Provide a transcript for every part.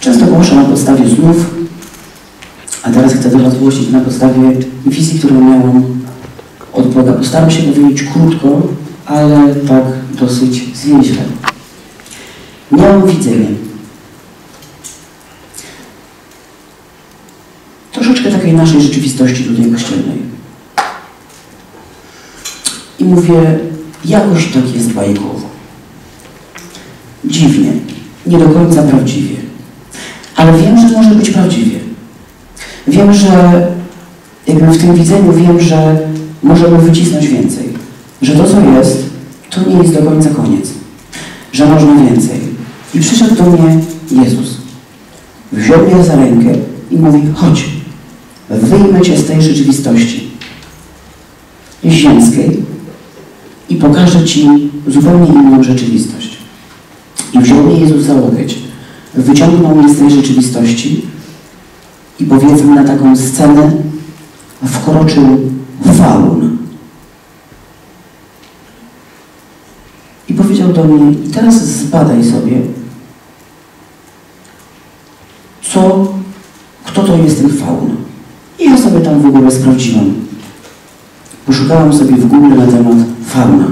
Często głoszę na podstawie snów, a teraz chcę to rozgłosić na podstawie wizji, którą miałam od Boga. Postaram się powiedzieć krótko, ale tak dosyć zwięźle. Miałam widzenie. Troszeczkę takiej naszej rzeczywistości tutaj kościelnej. I mówię, jakoś tak jest bajkowo. Dziwnie, nie do końca prawdziwie. Ale wiem, że może być prawdziwie. Wiem, że jakby w tym widzeniu wiem, że możemy wycisnąć więcej. Że to, co jest, to nie jest do końca koniec. Że można więcej. I przyszedł do mnie Jezus. Wziął mnie za rękę i mówi, chodź, wyjmę cię z tej rzeczywistości ziemskiej i pokażę ci zupełnie inną rzeczywistość. I wziął mnie Jezus za łokieć, wyciągnął mnie z tej rzeczywistości i powiedzmy na taką scenę wkroczył faun. I powiedział do mnie, i teraz zbadaj sobie, kto to jest ten faun. I ja sobie tam w ogóle sprawdziłam. Poszukałam sobie w Google na temat fauna.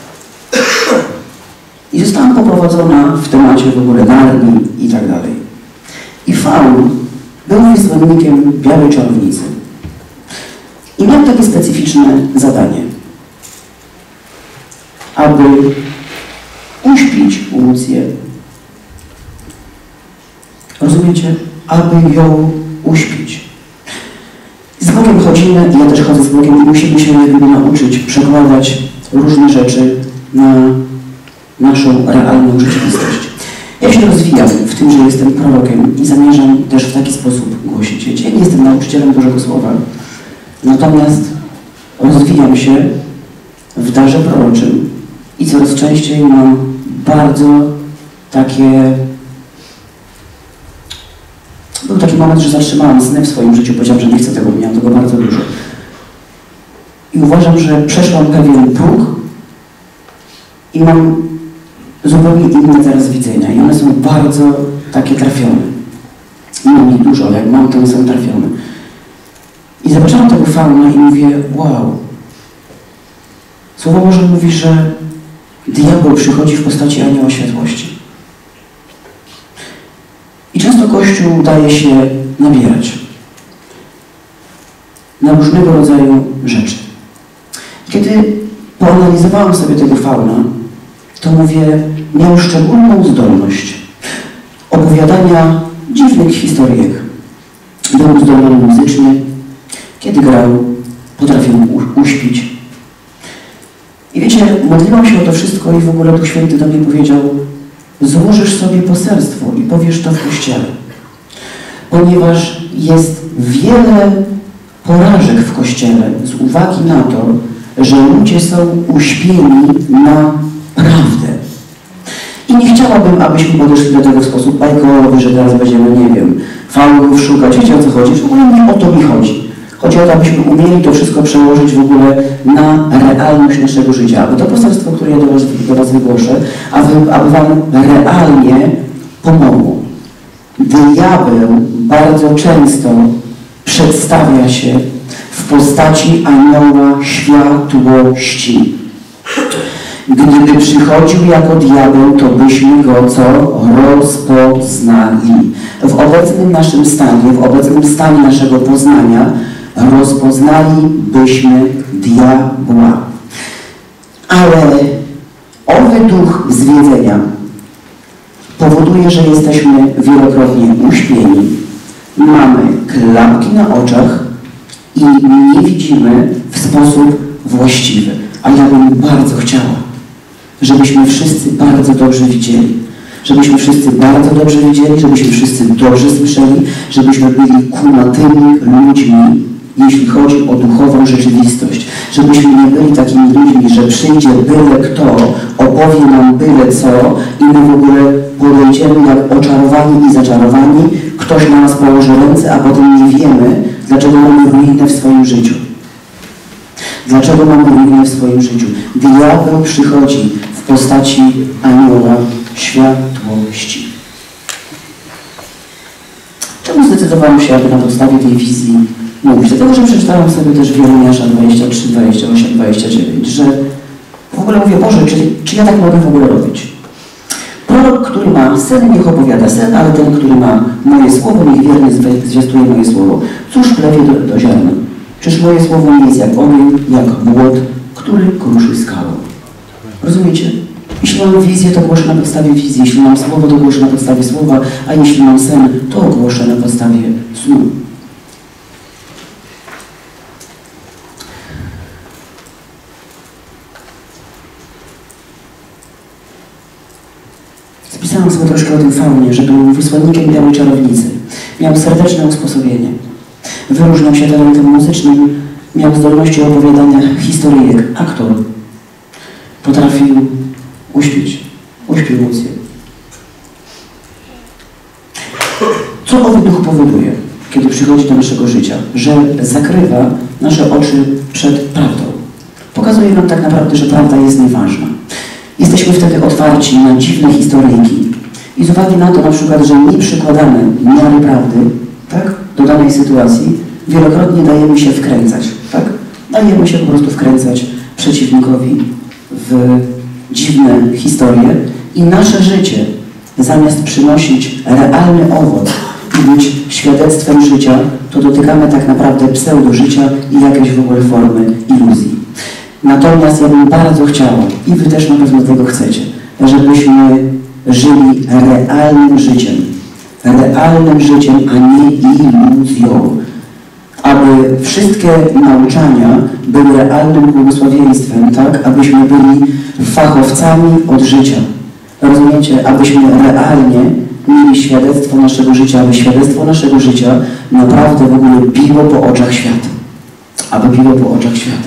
I zostałam poprowadzona w temacie w ogóle Narni i tak dalej. I faun był wysłannikiem białej czarownicy. I miał takie specyficzne zadanie, aby uśpić Łucję. Rozumiecie? Aby ją uśpić. Z Bogiem chodzimy, i ja też chodzę z Bogiem, i musimy się jakby nauczyć przekładać różne rzeczy na naszą realną rzeczywistość. Ja się rozwijam w tym, że jestem prorokiem i zamierzam też w taki sposób głosić. Wiecie, ja nie jestem nauczycielem Bożego Słowa, natomiast rozwijam się w darze proroczym i coraz częściej mam bardzo takie... Był taki moment, że zatrzymałam sny w swoim życiu, powiedziałam, że nie chcę tego, miałam tego bardzo dużo. I uważam, że przeszłam pewien próg i mam zupełnie inne teraz widzenia. I one są bardzo takie trafione. Nie mam ich dużo, ale jak mam, to one są trafione. I zobaczyłam tego fauna i mówię, wow. Słowo Boże mówi, że diabeł przychodzi w postaci anioła światłości. I często Kościół daje się nabierać na różnego rodzaju rzeczy. Kiedy poanalizowałam sobie tego fauna, to mówię, miał szczególną zdolność opowiadania dziwnych historyjek. Był zdolny muzycznie. Kiedy grał, potrafił uśpić. I wiecie, modliłam się o to wszystko i w ogóle Duch Święty do mnie powiedział, złożysz sobie poselstwo i powiesz to w Kościele. Ponieważ jest wiele porażek w Kościele z uwagi na to, że ludzie są uśpieni na prawdę. I nie chciałabym, abyśmy podeszli do tego w sposób bajkowy, że teraz będziemy, nie wiem, faunów szukać. Wiecie, o co chodzi? W ogóle nie o to mi chodzi. Chodzi o to, abyśmy umieli to wszystko przełożyć w ogóle na realność naszego życia. Aby to poselstwo, które ja do Was wygłoszę, aby Wam realnie pomogło. Diabeł bardzo często przedstawia się w postaci anioła światłości. Gdyby przychodził jako diabeł, to byśmy go co? Rozpoznali. W obecnym naszym stanie, w obecnym stanie naszego poznania rozpoznalibyśmy diabła. Ale owy duch zwiedzenia powoduje, że jesteśmy wielokrotnie uśpieni, mamy klapki na oczach i nie widzimy w sposób właściwy. A ja bym bardzo chciała, żebyśmy wszyscy bardzo dobrze widzieli. Żebyśmy wszyscy bardzo dobrze widzieli, żebyśmy wszyscy dobrze słyszeli, żebyśmy byli kumatymi ludźmi, jeśli chodzi o duchową rzeczywistość. Żebyśmy nie byli takimi ludźmi, że przyjdzie byle kto, opowie nam byle co i my w ogóle podejdziemy jak oczarowani i zaczarowani, ktoś na nas położy ręce, a potem nie wiemy, dlaczego mamy ruinę w swoim życiu. Dlaczego mamy ruinę w swoim życiu? Diabeł przychodzi w postaci anioła światłości. zdecydowałam się, aby na podstawie tej wizji mówić. Dlatego, że przeczytałam sobie też w Jeremiasza 23, 28, 29, że w ogóle mówię, Boże, czy ja tak mogę w ogóle robić? Prorok, który ma sen, niech opowiada sen, ale ten, który ma moje słowo, niech wiernie zwiastuje moje słowo. Cóż plewie do ziarna? Czyż moje słowo nie jest jak ogień, jak młot, który kruszy skałę? Rozumiecie? Jeśli mam wizję, to głoszę na podstawie wizji. Jeśli mam słowo, to głoszę na podstawie słowa. A jeśli mam sen, to głoszę na podstawie snu. Spisałam sobie troszkę o tym faunie, że był wysłannikiem białej czarownicy. Miał serdeczne usposobienie. Wyróżniał się talentem muzycznym, miał zdolności opowiadania historyjek. Aktor. Potrafił uśpić emocje. Co owy duch powoduje, kiedy przychodzi do naszego życia? Że zakrywa nasze oczy przed prawdą. Pokazuje nam tak naprawdę, że prawda jest nieważna. Jesteśmy wtedy otwarci na dziwne historyjki. I z uwagi na to na przykład, że nie przykładamy miary prawdy, tak, do danej sytuacji, wielokrotnie dajemy się wkręcać. Tak? Dajemy się po prostu wkręcać przeciwnikowi w dziwne historie i nasze życie, zamiast przynosić realny owoc i być świadectwem życia, to dotykamy tak naprawdę pseudo-życia i jakiejś w ogóle formy iluzji. Natomiast ja bym bardzo chciała, i wy też na pewno tego chcecie, żebyśmy żyli realnym życiem, a nie iluzją. Aby wszystkie nauczania były realnym błogosławieństwem, tak? Abyśmy byli fachowcami od życia. Rozumiecie? Abyśmy realnie mieli świadectwo naszego życia, aby świadectwo naszego życia naprawdę w ogóle biło po oczach świata. Aby biło po oczach świata.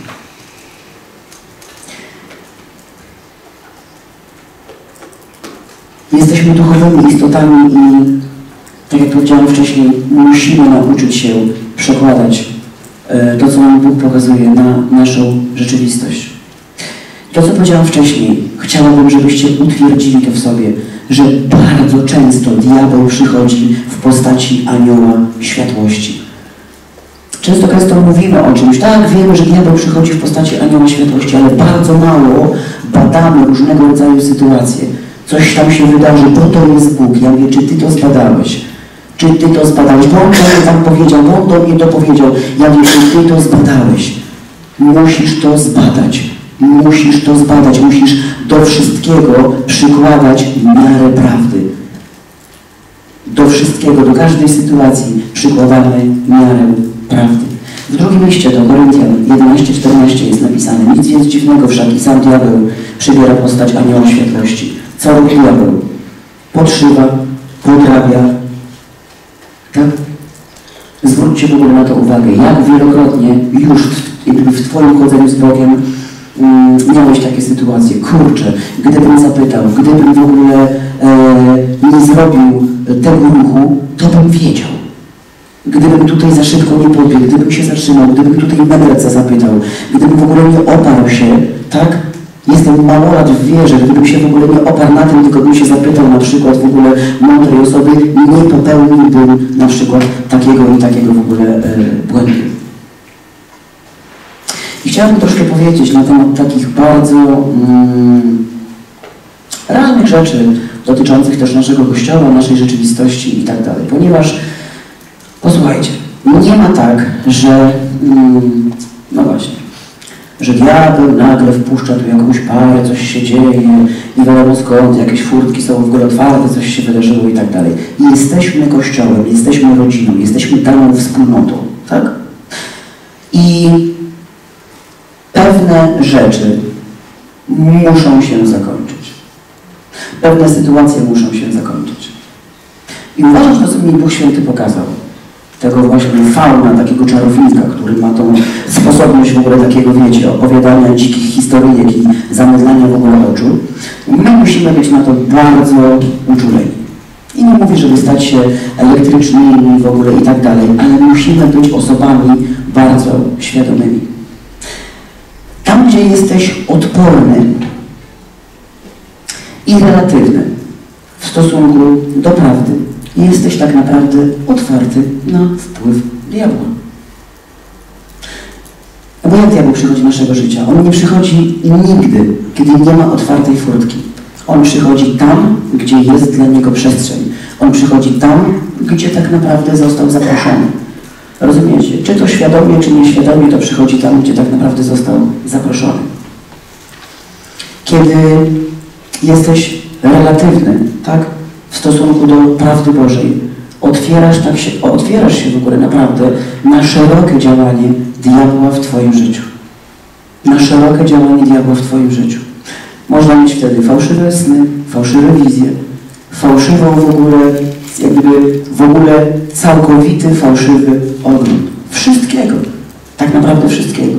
Jesteśmy duchowymi istotami i, tak jak powiedziałem wcześniej, musimy nauczyć się przekładać to, co nam Bóg pokazuje, na naszą rzeczywistość. To, co powiedziałem wcześniej, chciałabym, żebyście utwierdzili to w sobie, że bardzo często diabeł przychodzi w postaci anioła światłości. Często mówimy o czymś, tak, wiemy, że diabeł przychodzi w postaci anioła światłości, ale bardzo mało badamy różnego rodzaju sytuacje. Coś tam się wydarzy, bo to jest Bóg. Ja mówię, czy ty to zbadałeś? Czy ty to zbadałeś? Bo on to tam powiedział, bo on do mnie to powiedział. Ja mówię, czy ty to zbadałeś? Musisz to zbadać. Musisz to zbadać. Musisz do wszystkiego przykładać miarę prawdy. Do wszystkiego, do każdej sytuacji przykładamy miarę prawdy. W drugim liście do Koryntian 11:14 jest napisane: nic więc dziwnego, wszak i sam diabeł przybiera postać anioła światłości. Co robi diabeł? Podszywa, podrabia. Tak? Zwróćcie w ogóle na to uwagę, jak wielokrotnie już w Twoim chodzeniu z Bogiem miałeś takie sytuacje. Kurczę, gdybym zapytał, gdybym w ogóle nie zrobił tego ruchu, to bym wiedział. Gdybym tutaj za szybko nie pobiegł, gdybym się zatrzymał, gdybym tutaj mędrca zapytał, gdybym w ogóle nie oparł się, tak? Jestem małolat w wierze, gdybym się w ogóle nie oparł na tym, tylko bym się zapytał na przykład w ogóle mądrej osoby, nie popełniłbym na przykład takiego i takiego w ogóle błędu. I chciałbym troszkę powiedzieć na temat takich bardzo realnych rzeczy dotyczących też naszego Kościoła, naszej rzeczywistości i tak dalej, ponieważ posłuchajcie, nie ma tak, że no właśnie, że diabeł nagle wpuszcza tu jakąś parę, coś się dzieje, nie wiadomo skąd, jakieś furtki są w ogóle otwarte, coś się wydarzyło i tak dalej. Jesteśmy Kościołem, jesteśmy rodziną, jesteśmy daną wspólnotą, tak? I pewne rzeczy muszą się zakończyć. Pewne sytuacje muszą się zakończyć. I uważam, że to, co mi Duch Święty pokazał, tego właśnie fauna, takiego czarownika, który ma tą sposobność w ogóle takiego, wiecie, opowiadania dzikich historyjek i zamydlania w ogóle oczu, my musimy być na to bardzo uczuleni. I nie mówię, żeby stać się elektrycznymi w ogóle i tak dalej, ale musimy być osobami bardzo świadomymi. Tam, gdzie jesteś odporny i relatywny w stosunku do prawdy, jesteś tak naprawdę otwarty na wpływ diabła. Bo jak diabeł przychodzi do naszego życia? On nie przychodzi nigdy, kiedy nie ma otwartej furtki. On przychodzi tam, gdzie jest dla niego przestrzeń. On przychodzi tam, gdzie tak naprawdę został zaproszony. Rozumiecie? Czy to świadomie, czy nieświadomie, to przychodzi tam, gdzie tak naprawdę został zaproszony. Kiedy jesteś relatywny, tak, w stosunku do prawdy Bożej, otwierasz się w ogóle naprawdę na szerokie działanie diabła w Twoim życiu. Na szerokie działanie diabła w Twoim życiu. Można mieć wtedy fałszywe sny, fałszywe wizje, fałszywą w ogóle całkowity fałszywy ogląd. Wszystkiego. Tak naprawdę wszystkiego.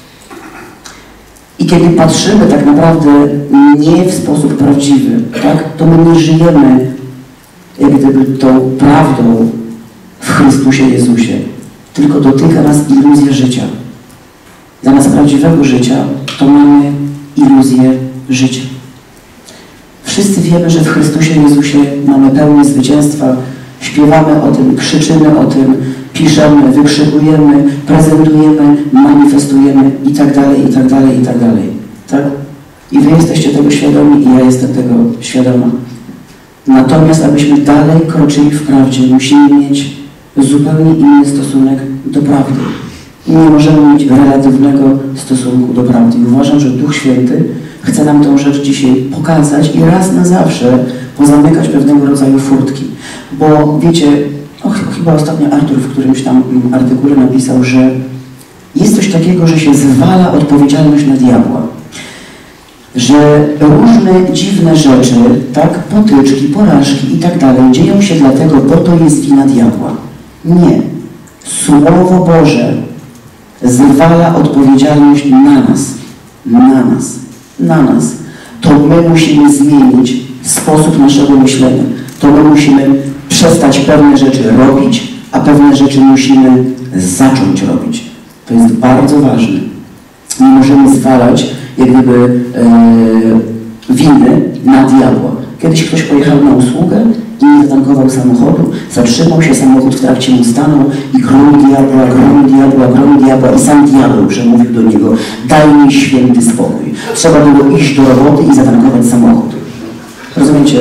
I kiedy patrzymy tak naprawdę nie w sposób prawdziwy, tak, to my nie żyjemy jak gdyby tą prawdą w Chrystusie Jezusie, tylko dotyka nas iluzja życia. Zamiast prawdziwego życia, to mamy iluzję życia. Wszyscy wiemy, że w Chrystusie Jezusie mamy pełnię zwycięstwa, śpiewamy o tym, krzyczymy o tym, piszemy, wykrzykujemy, prezentujemy, manifestujemy i tak dalej, i tak dalej, i tak dalej. Tak? I wy jesteście tego świadomi i ja jestem tego świadoma. Natomiast abyśmy dalej kroczyli w prawdzie, musimy mieć zupełnie inny stosunek do prawdy. Nie możemy mieć relatywnego stosunku do prawdy. I uważam, że Duch Święty chce nam tą rzecz dzisiaj pokazać i raz na zawsze pozamykać pewnego rodzaju furtki. Bo wiecie, chyba ostatnio Artur w którymś tam artykule napisał, że jest coś takiego, że się zwala odpowiedzialność na diabła. Że różne dziwne rzeczy, tak, potyczki, porażki i tak dalej dzieją się dlatego, bo to jest wina diabła. Nie. Słowo Boże zwala odpowiedzialność na nas. Na nas. Na nas. To my musimy zmienić sposób naszego myślenia. To my musimy przestać pewne rzeczy robić, a pewne rzeczy musimy zacząć robić. To jest bardzo ważne. Nie możemy zwalać jak gdyby winy na diabła. Kiedyś ktoś pojechał na usługę i nie zatankował samochodu, zatrzymał się, samochód w trakcie mu stanął i gromi diabła, gromi diabła, gromi diabła i sam diabeł przemówił do niego: daj mi święty spokój. Trzeba było iść do roboty i zatankować samochód. Rozumiecie?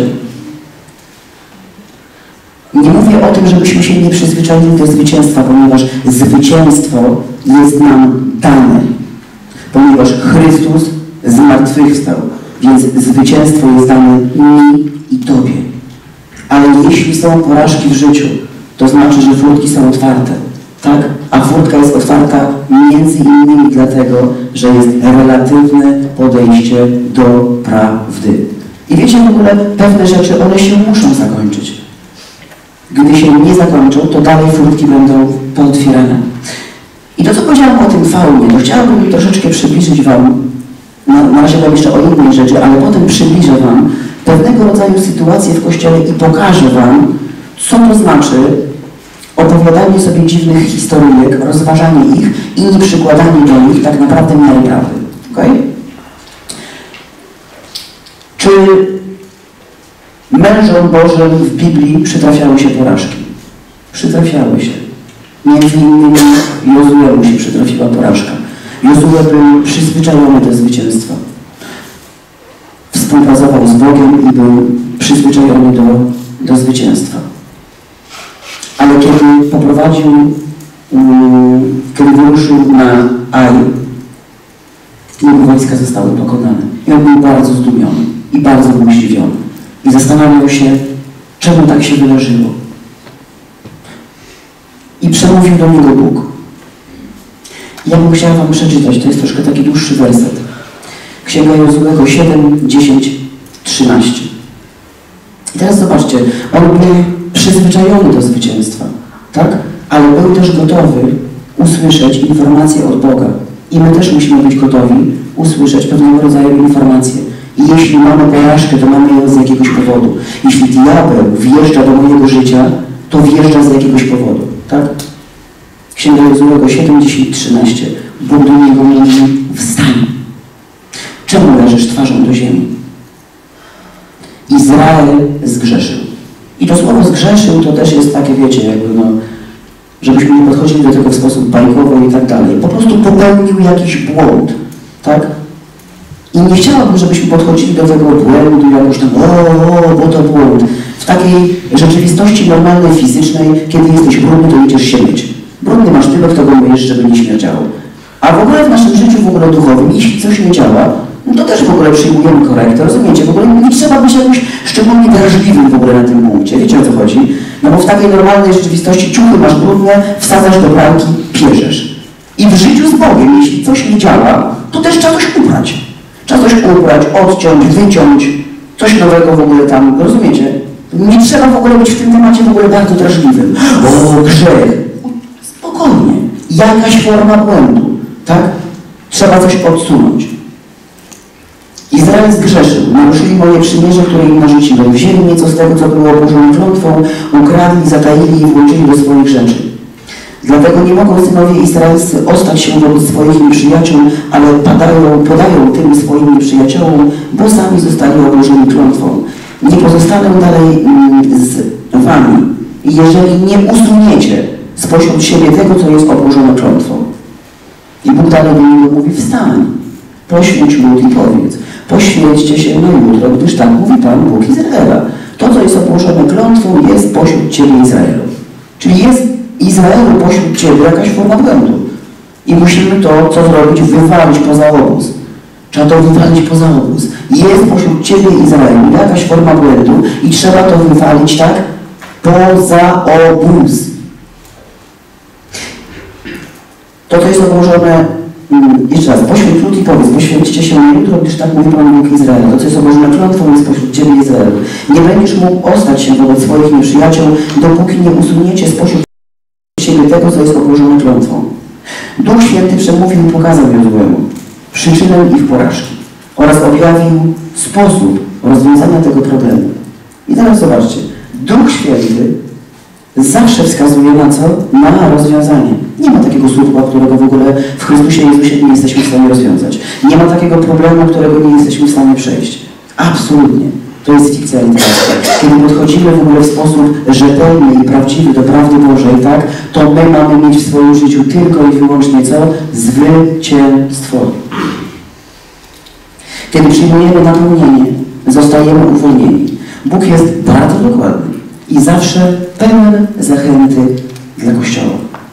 Nie mówię o tym, żebyśmy się nie przyzwyczaili do zwycięstwa, ponieważ zwycięstwo jest nam dane. Ponieważ Chrystus zmartwychwstał, więc zwycięstwo jest dane mi i Tobie. Ale jeśli są porażki w życiu, to znaczy, że furtki są otwarte. Tak? A furtka jest otwarta między innymi dlatego, że jest relatywne podejście do prawdy. I wiecie, w ogóle pewne rzeczy, one się muszą zakończyć. Gdy się nie zakończą, to dalej furtki będą pootwierane. I to, co powiedziałam o tym faunie, to chciałabym troszeczkę przybliżyć Wam, na razie Wam jeszcze o innej rzeczy, ale potem przybliżę Wam pewnego rodzaju sytuacje w Kościele i pokażę Wam, co to znaczy opowiadanie sobie dziwnych historyjek, rozważanie ich i nie przykładanie do nich tak naprawdę miary prawdy. Okay? Czy mężom Bożym w Biblii przytrafiały się porażki? Przytrafiały się. Między innymi Jozuemu się przytrafiła porażka. Jozue był przyzwyczajony do zwycięstwa. Współpracował z Bogiem i był przyzwyczajony do zwycięstwa. Ale kiedy kiedy wyruszył na Aj, jego wojska zostały pokonane. I on był bardzo zdumiony i bardzo był zdziwiony. I zastanawiał się, czemu tak się wydarzyło. I przemówił do niego Bóg. Ja bym chciała Wam przeczytać, to jest troszkę taki dłuższy werset. Księga Jozuego 7, 10, 13. I teraz zobaczcie, on był przyzwyczajony do zwycięstwa, tak? Ale był też gotowy usłyszeć informacje od Boga. I my też musimy być gotowi usłyszeć pewnego rodzaju informacje. I jeśli mamy porażkę, to mamy ją z jakiegoś powodu. Jeśli diabeł wjeżdża do mojego życia, to wjeżdża z jakiegoś powodu, tak? Księga Jozuego 7, 10, 13. Bóg do niego mówi: wstań. Czemu leżysz twarzą do ziemi? Izrael zgrzeszył. I to To słowo zgrzeszył to też jest takie, wiecie, jakby no, żebyśmy nie podchodzili do tego w sposób bajkowy i tak dalej. Po prostu popełnił jakiś błąd, tak? I nie chciałabym, żebyśmy podchodzili do tego błędu jakoś tam, bo to błąd. W takiej rzeczywistości normalnej, fizycznej, kiedy jesteś brudny, to idziesz się myć. Brudny masz tyle, kto go myjesz, żeby nie śmierdziało. A w ogóle w naszym życiu w ogóle duchowym, jeśli coś nie działa, no to też w ogóle przyjmujemy korektę, rozumiecie? W ogóle nie trzeba być jakoś szczególnie drażliwym w ogóle na tym punkcie. Wiecie, o co chodzi? No bo w takiej normalnej rzeczywistości ciuchy masz brudne, wsadzasz do pralki, pierzesz. I w życiu z Bogiem, jeśli coś nie działa, to też trzeba coś ubrać. Trzeba coś ubrać, odciąć, wyciąć, coś nowego w ogóle tam, rozumiecie? Nie trzeba w ogóle być w tym temacie w ogóle bardzo drażliwym. O, grzech. Spokojnie. Jakaś forma błędu, tak? Trzeba coś odsunąć. Izrael zgrzeszył, naruszyli moje przymierze, które im narzuciłem. Wzięli nieco z tego, co było obłożone klątwą, ukradli, zataili i włączyli do swoich rzeczy. Dlatego nie mogą synowie izraelscy ostać się wobec swoich nieprzyjaciół, ale podają tym swoim nieprzyjaciołom, bo sami zostali obłożeni klątwą. Nie pozostanę dalej z wami, jeżeli nie usuniecie spośród siebie tego, co jest obłożone klątwą. I Bóg dalej do niego mówi, wstań, poświęć lud i powiedz, poświęćcie się na jutro, gdyż tak mówi Pan Bóg Izraela. To, co jest obłożone klątwą, jest pośród Ciebie Izraelu. Czyli jest Izraelu pośród Ciebie jakaś forma błędu. I musimy to, co zrobić, wywalić poza obóz. Trzeba to wywalić poza obóz. Jest pośród Ciebie Izraelu jakaś forma błędu i trzeba to wywalić, tak? Poza obóz. To, co jest obłożone, jeszcze raz, poświęć lud i powiedz, poświęćcie się na jutro, gdyż tak mówi Pan Bóg Izraela. To, co jest obłożone klątwą, jest pośród Ciebie Izraelu. Nie będziesz mógł ostać się wobec swoich nieprzyjaciół, dopóki nie usuniecie spośród siebie tego, co jest obłożone klątwą. Duch Święty przemówił i pokazał Jozłemu przyczynę ich porażki oraz objawił sposób rozwiązania tego problemu. I teraz zobaczcie, Duch Święty zawsze wskazuje na co? Na rozwiązanie. Nie ma takiego słupka, którego w ogóle w Chrystusie Jezusie nie jesteśmy w stanie rozwiązać. Nie ma takiego problemu, którego nie jesteśmy w stanie przejść. Absolutnie. To jest fikcja literacka. Kiedy podchodzimy w ogóle w sposób rzetelny i prawdziwy do prawdy Bożej, tak, to my mamy mieć w swoim życiu tylko i wyłącznie co? Zwycięstwo. Kiedy przyjmujemy napełnienie, zostajemy uwolnieni. Bóg jest bardzo dokładny i zawsze pełen zachęty dla Kościoła.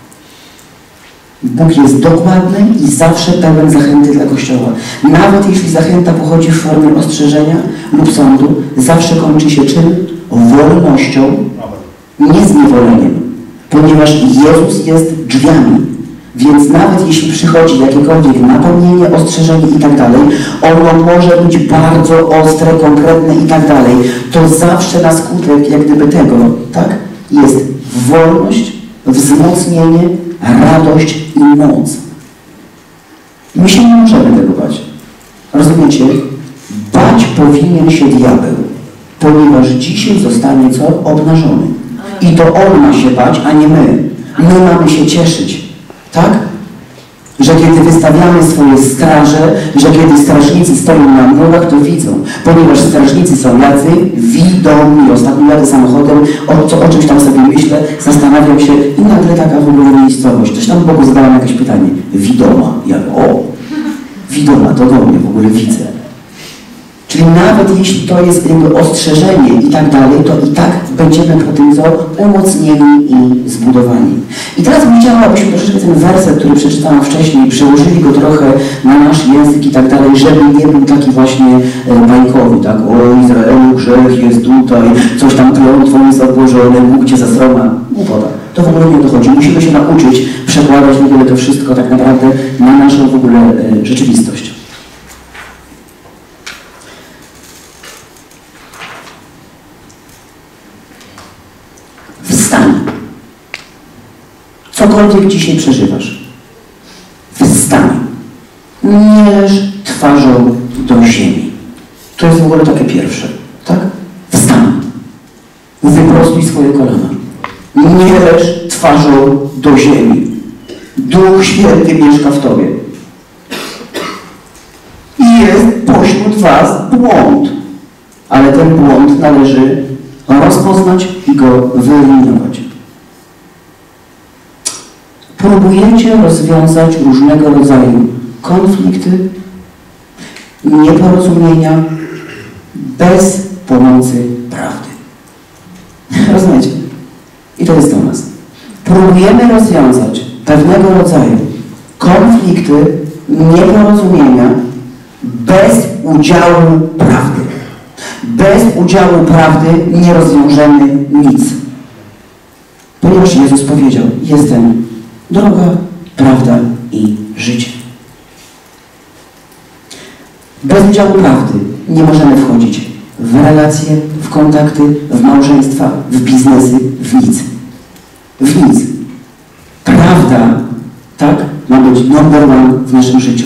Bóg jest dokładny i zawsze pełen zachęty dla Kościoła. Nawet jeśli zachęta pochodzi w formie ostrzeżenia lub sądu, zawsze kończy się czym? Wolnością, nie zniewoleniem. Ponieważ Jezus jest drzwiami. Więc nawet jeśli przychodzi jakiekolwiek napomnienie, ostrzeżenie i tak dalej, ono może być bardzo ostre, konkretne i tak dalej, to zawsze na skutek jak gdyby tego, tak, jest wolność, wzmocnienie, radość i moc. My się nie możemy tego bać. Rozumiecie? Bać powinien się diabeł, ponieważ dzisiaj zostanie co? Obnażony. I to on ma się bać, a nie my. My mamy się cieszyć. Tak? Że kiedy wystawiamy swoje straże, że kiedy strażnicy stoją na murach, to widzą. Ponieważ strażnicy są jacy widomi. Ostatnio jadę samochodem, o czymś tam sobie myślę, zastanawiam się i nagle taka w ogóle miejscowość. Coś tam Bogu zadałem jakieś pytanie. Widoma. Ja widoma, to do mnie w ogóle widzę. Czyli nawet jeśli to jest jakby ostrzeżenie i tak dalej, to i tak będziemy po tym co umocnieni i zbudowani. I teraz bym chciała, abyśmy troszeczkę ten werset, który przeczytałam wcześniej, przełożyli go trochę na nasz język i tak dalej, żeby nie był taki właśnie bajkowy, tak? O Izraelu, grzech jest tutaj, coś tam klątwą jest obłożone, Bóg cię zastroma. Głupota. To w ogóle nie dochodzi. Musimy się nauczyć przekładać w ogóle to wszystko tak naprawdę na naszą w ogóle rzeczywistość. Wstań. Cokolwiek dzisiaj przeżywasz. Wstań. Nie leż twarzą do ziemi. To jest w ogóle takie pierwsze. Tak? Wstań. Wyprostuj swoje kolana. Nie leż twarzą do ziemi. Duch Święty mieszka w tobie. I jest pośród was błąd. Ale ten błąd należy rozpoznać i go wyeliminować. Próbujecie rozwiązać różnego rodzaju konflikty, nieporozumienia bez pomocy prawdy. Rozumiecie? I to jest do nas. Próbujemy rozwiązać pewnego rodzaju konflikty, nieporozumienia bez udziału prawdy. Bez udziału prawdy nie rozwiążemy nic. Ponieważ Jezus powiedział: jestem droga, prawda i życie. Bez udziału prawdy nie możemy wchodzić w relacje, w kontakty, w małżeństwa, w biznesy, w nic. W nic. Prawda, tak, ma być number one w naszym życiu.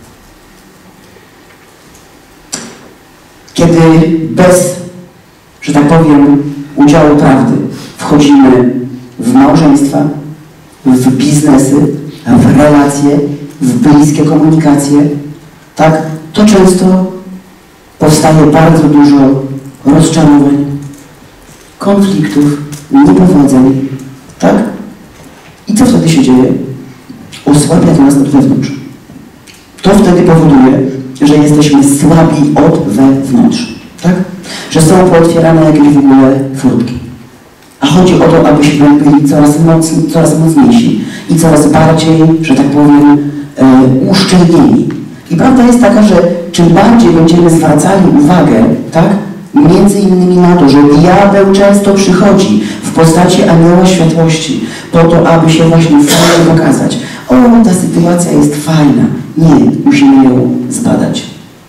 Kiedy bez, że tak powiem, udziału prawdy wchodzimy w małżeństwa, w biznesy, w relacje, w bliskie komunikacje, tak, to często powstaje bardzo dużo rozczarowań, konfliktów, niepowodzeń, tak? I co wtedy się dzieje? Osłabia to nas od wewnątrz. To wtedy powoduje, że jesteśmy słabi od wewnątrz, tak? Że są pootwierane jakieś w ogóle furtki. A chodzi o to, abyśmy byli coraz mocniejsi i coraz bardziej, że tak powiem, uszczelnieni. I prawda jest taka, że czym bardziej będziemy zwracali uwagę, tak, między innymi na to, że diabeł często przychodzi w postaci anioła światłości po to, aby się właśnie fajnie pokazać. O, ta sytuacja jest fajna. Nie, musimy ją zbadać.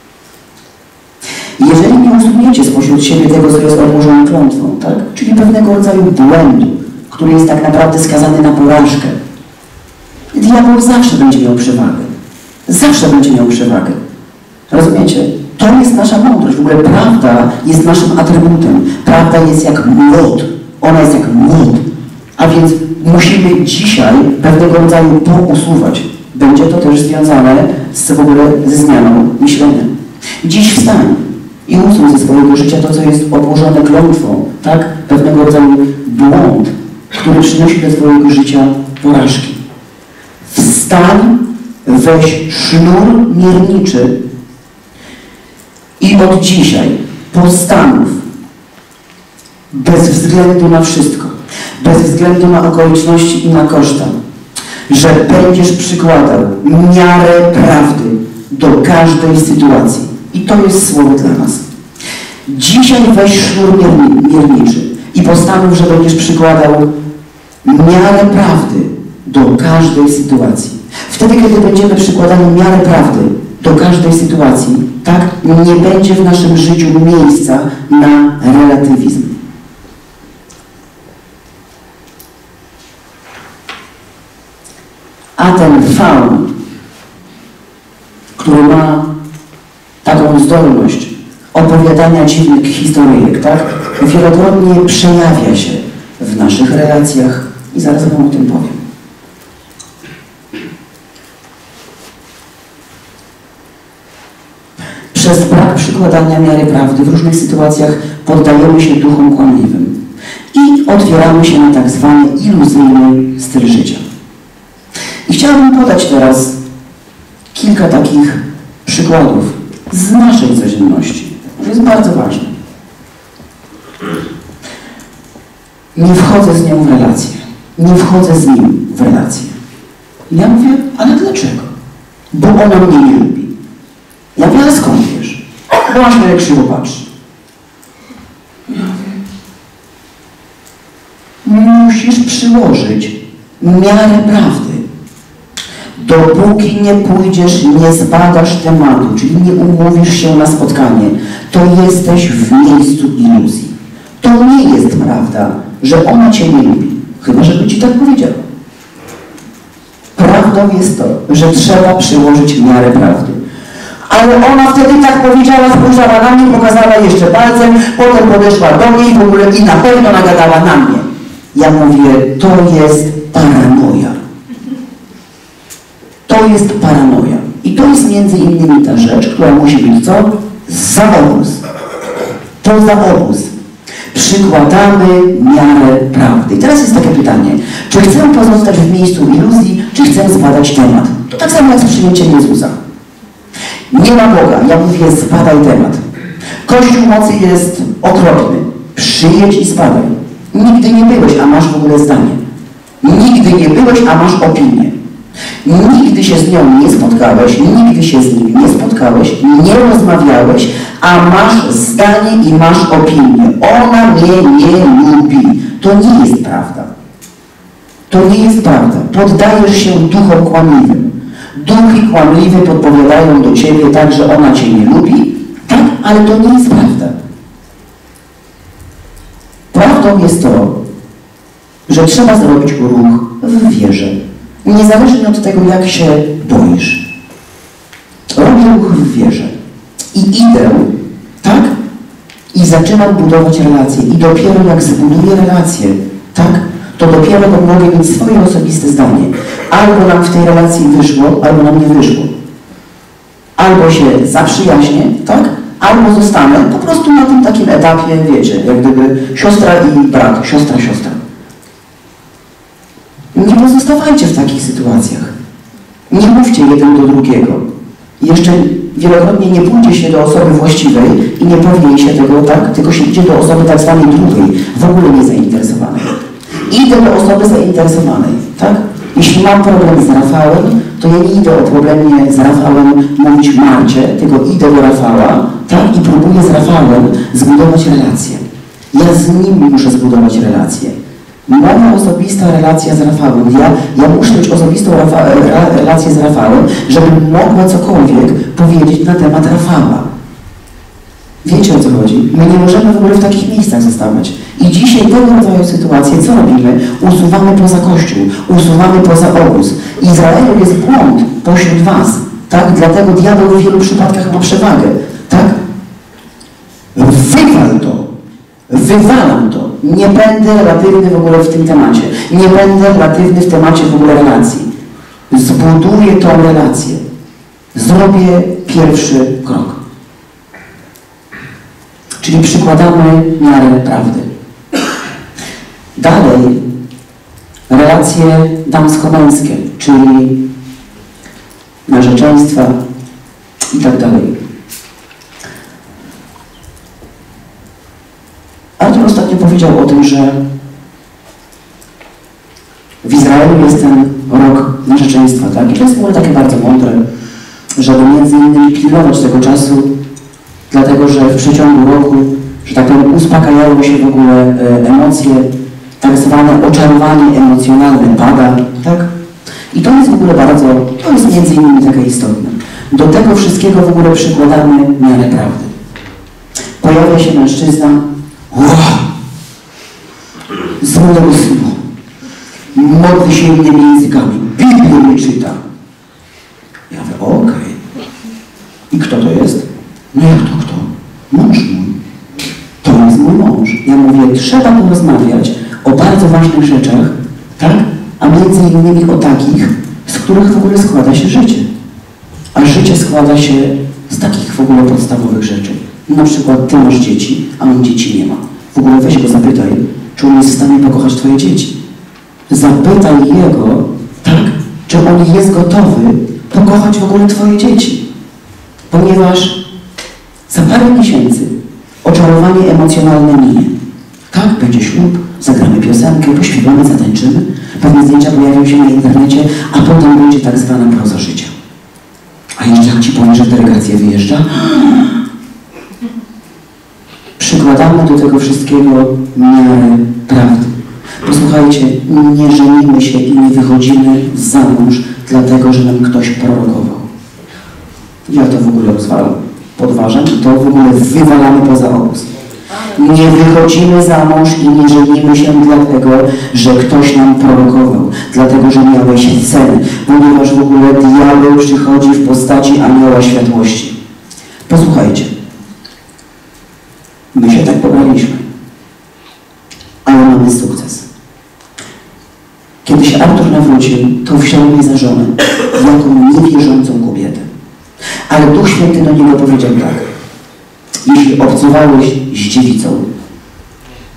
Jeżeli nie usuniecie spośród siebie tego, co jest odłożone klątwą, tak, czyli pewnego rodzaju błędu, który jest tak naprawdę skazany na porażkę, diabeł zawsze będzie miał przewagę. Zawsze będzie miał przewagę. Rozumiecie? To jest nasza mądrość. W ogóle prawda jest naszym atrybutem. Prawda jest jak młot. Ona jest jak młot. A więc musimy dzisiaj pewnego rodzaju pousuwać. Będzie to też związane w ogóle ze zmianą myślenia. Dziś wstań i usuń ze swojego życia to, co jest obłożone klątwą. Tak? Pewnego rodzaju błąd, który przynosi do twojego życia porażki. Wstań, weź sznur mierniczy i od dzisiaj postanów, bez względu na wszystko, bez względu na okoliczności i na koszta, że będziesz przykładał miarę prawdy do każdej sytuacji. I to jest słowo dla nas. Dzisiaj weź sznur mierniczy i postanów, że będziesz przykładał miarę prawdy do każdej sytuacji. Wtedy, kiedy będziemy przykładali miarę prawdy do każdej sytuacji, tak, nie będzie w naszym życiu miejsca na relatywizm. A ten faun, który ma taką zdolność opowiadania dziwnych historyjek, tak, wielokrotnie przejawia się w naszych relacjach i zaraz wam o tym powiem. Przez brak przykładania miary prawdy w różnych sytuacjach poddajemy się duchom kłamliwym i otwieramy się na tak zwany iluzyjny styl życia. I chciałabym podać teraz kilka takich przykładów z naszej codzienności. To jest bardzo ważne. Nie wchodzę z nią w relację. Nie wchodzę z nim w relację. I ja mówię, ale dlaczego? Bo ona mnie nie lubi. Ja mówię, ale skąd wiesz? Bo masz mnie krzywo patrzy. Ja mówię, musisz przyłożyć miarę prawdy. Dopóki nie pójdziesz, nie zbadasz tematu, czyli nie umówisz się na spotkanie, to jesteś w miejscu iluzji. To nie jest prawda, że ona cię nie lubi. Chyba, żeby ci tak powiedziała. Prawdą jest to, że trzeba przyłożyć miarę prawdy. Ale ona wtedy tak powiedziała, spojrzała na mnie, pokazała jeszcze palcem, potem podeszła do mnie i w ogóle i na pewno nagadała na mnie. Ja mówię, to jest paranoja. To jest paranoja. I to jest między innymi ta rzecz, która musi być co? Za obóz. Poza obóz. Przykładamy miarę prawdy. I teraz jest takie pytanie, czy chcę pozostać w miejscu iluzji, czy chcę zbadać temat? To tak samo jak z przyjęciem Jezusa. Nie ma Boga, ja mówię, zbadaj temat. Kościół mocy jest okropny. Przyjedź i zbadaj. Nigdy nie byłeś, a masz w ogóle zdanie. Nigdy nie byłeś, a masz opinię. Nigdy się z nią nie spotkałeś, nigdy się z nim nie spotkałeś, nie rozmawiałeś, a masz zdanie i masz opinię. Ona mnie nie lubi. To nie jest prawda. To nie jest prawda. Poddajesz się duchom kłamliwym. Duchy kłamliwe podpowiadają do ciebie tak, że ona cię nie lubi. Tak, ale to nie jest prawda. Prawdą jest to, że trzeba zrobić ruch w wierze. Niezależnie od tego, jak się boisz. Robię ruch w wierze. I idę, tak? I zaczynam budować relacje. I dopiero jak zbuduję relacje, tak? To dopiero mogę mieć swoje osobiste zdanie. Albo nam w tej relacji wyszło, albo nam nie wyszło. Albo się zaprzyjaźnię, tak? Albo zostanę po prostu na tym takim etapie, wiecie, jak gdyby siostra i brat, siostra. Nie pozostawajcie w takich sytuacjach. Nie mówcie jeden do drugiego. Jeszcze wielokrotnie nie pójdzie się do osoby właściwej i nie powie się tego, tak? Tylko się idzie do osoby tak zwanej drugiej, w ogóle nie zainteresowanej. Idę do osoby zainteresowanej, tak? Jeśli mam problem z Rafałem, to ja nie idę o problemie z Rafałem mówić Marcie, tylko idę do Rafała, tak? I próbuję z Rafałem zbudować relację. Ja z nim muszę zbudować relację. Moja osobista relacja z Rafałem. Ja muszę mieć osobistą relację z Rafałem, żebym mogła cokolwiek powiedzieć na temat Rafała. Wiecie, o co chodzi? My nie możemy w ogóle w takich miejscach zostawać. I dzisiaj tego rodzaju sytuacje, co robimy? Usuwamy poza Kościół, usuwamy poza obóz. Izraelu jest błąd pośród was. Tak? Dlatego diabeł w wielu przypadkach ma przewagę. Tak? Wywal to. Wywalam to. Nie będę relatywny w ogóle w tym temacie. Nie będę relatywny w temacie w ogóle relacji. Zbuduję tą relację. Zrobię pierwszy krok. Czyli przykładamy miarę prawdy. Dalej relacje damsko-męskie, czyli narzeczeństwa i tak dalej. Artur ostatnio powiedział o tym, że w Izraelu jest ten rok narzeczeństwa, tak? I to jest w ogóle takie bardzo mądre, żeby między innymi pilnować tego czasu, dlatego że w przeciągu roku, że tak powiem, uspokajają się w ogóle emocje, tak zwane oczarowanie emocjonalne pada, tak? I to jest w ogóle to jest między innymi takie istotne. Do tego wszystkiego w ogóle przykładamy miarę prawdy. Pojawia się mężczyzna, z mojego synu, modli się innymi językami, Biblię nie czyta. Ja mówię, okej. I kto to jest? No jak to kto? Mąż mój. To jest mój mąż. Ja mówię, trzeba porozmawiać o bardzo ważnych rzeczach, tak? A między innymi o takich, z których w ogóle składa się życie. A życie składa się z takich w ogóle podstawowych rzeczy. Na przykład ty masz dzieci, a on dzieci nie ma. W ogóle weź go zapytaj, czy on jest w stanie pokochać twoje dzieci. Zapytaj jego, tak? Czy on jest gotowy pokochać w ogóle twoje dzieci. Ponieważ za parę miesięcy oczarowanie emocjonalne minie. Tak, będzie ślub, zagramy piosenkę, pośpiewamy, zatańczymy, pewne zdjęcia pojawią się na internecie, a potem będzie tak zwana proza życia. A jeszcze jak ci powiem, że delegacja wyjeżdża, przykładamy do tego wszystkiego miarę prawdy. Posłuchajcie, nie żenimy się i nie wychodzimy za mąż, dlatego że nam ktoś prorokował. Ja to w ogóle podważam i to w ogóle wywalamy poza obóz. Nie wychodzimy za mąż i nie żenimy się dlatego, że ktoś nam prorokował, dlatego że miałeś sen, ponieważ w ogóle diabeł przychodzi w postaci anioła światłości. Posłuchajcie. My się tak pobraliśmy, ale mamy sukces. Kiedy się Artur nawrócił, to wziął mnie za żonę, jako niewierzącą kobietę. Ale Duch Święty do niego powiedział tak. Jeśli obcowałeś z dziewicą,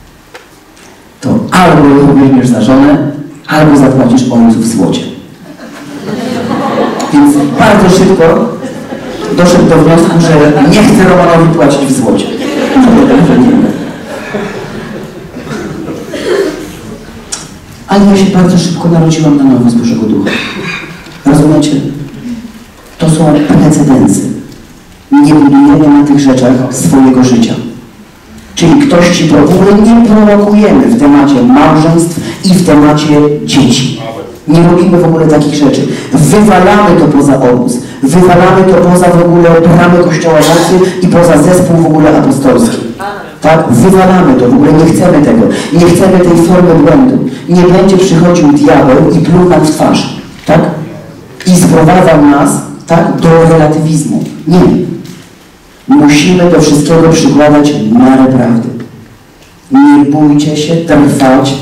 albo ją weźmiesz za żonę, albo zapłacisz ojcu w złocie. Więc bardzo szybko doszedł do wniosku, że nie chce Romanowi płacić w złocie. Że nie. Ale ja się bardzo szybko narodziłam na nowo z Bożego Ducha. Rozumiecie? To są precedensy. Nie budujemy na tych rzeczach swojego życia. Czyli ktoś ci w ogóle nie prorokujemy w temacie małżeństw i w temacie dzieci. Nie robimy w ogóle takich rzeczy. Wywalamy to poza obóz. Wywalamy to poza w ogóle bramy Kościoła Mocy i poza zespół w ogóle apostolski. Tak? Wywalamy to, w ogóle nie chcemy tego. Nie chcemy tej formy błędu. Nie będzie przychodził diabeł i pluł nam w twarz. Tak? I sprowadzał nas, tak, do relatywizmu. Nie. Musimy do wszystkiego przykładać miarę prawdy. Nie bójcie się trwać